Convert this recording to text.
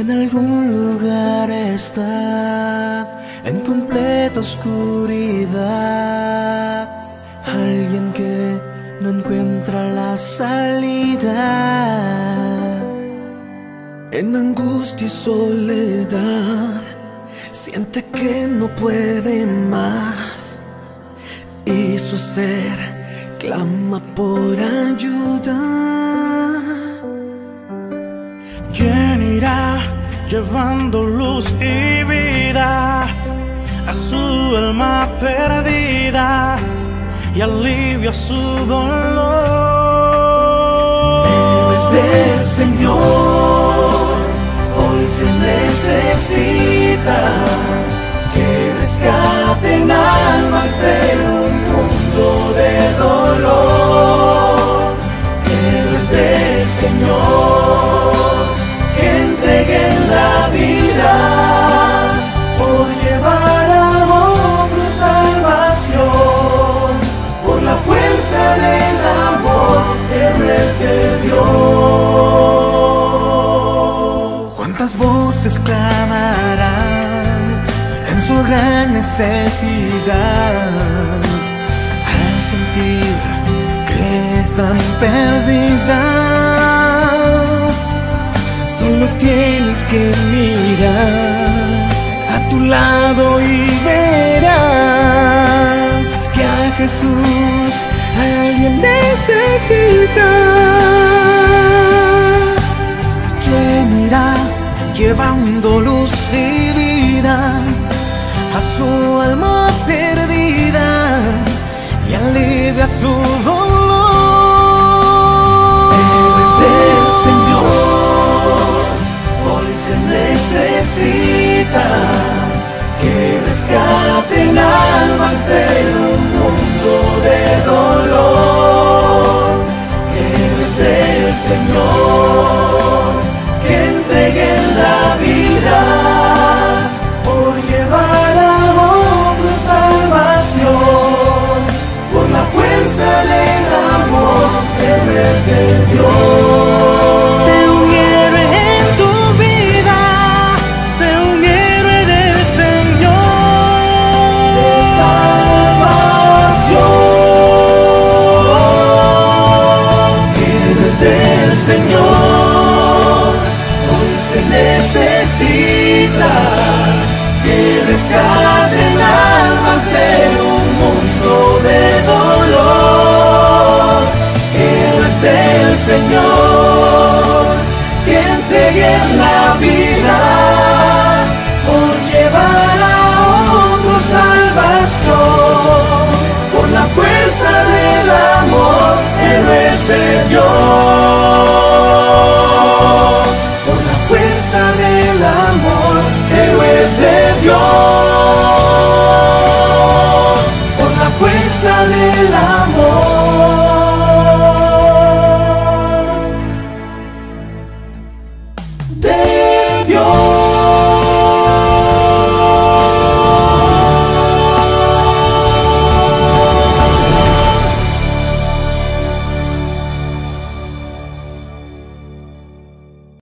En algún lugar está, en completa oscuridad, alguien que no encuentra la salida. En angustia y soledad, siente que no puede más, y su ser clama por ayuda. ¿Quién irá llevando luz y vida a su alma perdida y alivio a su dolor? Héroes del Señor, hoy se necesita que rescaten almas de un mundo de dolor. Héroes del Señor, que entreguen la vida por llevar a otros salvación, por la fuerza del amor, héroes de Dios. ¿Cuántas voces clamarán en su gran necesidad al sentir que están perdidas? Solo tienes que mirar a tu lado y verás que a Jesús alguien necesita. ¿Quién irá llevando luz y vida a su alma perdida y alivia su dolor? Héroes del Señor, hoy se necesita que rescaten almas de un mundo de dolor. Héroes del Señor, que entreguen la vida por llevar a otros salvación, por la fuerza del amor, héroes de Dios. Sé un héroe en tu vida, sé un héroe del Señor, de salvación. Héroes del Señor, hoy se necesita que rescate